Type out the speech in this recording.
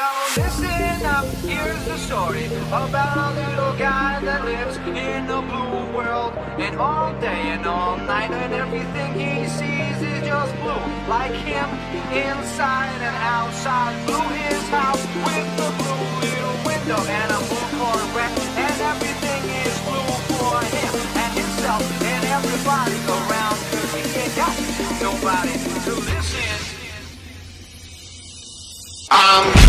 Yo, listen up, here's the story about a little guy that lives in a blue world. And all day and all night, and everything he sees is just blue. Like him, inside and outside. Blue his house with the blue little window and a blue Corvette. And everything is blue for him and himself and everybody around. 'Cause he ain't got nobody to listen.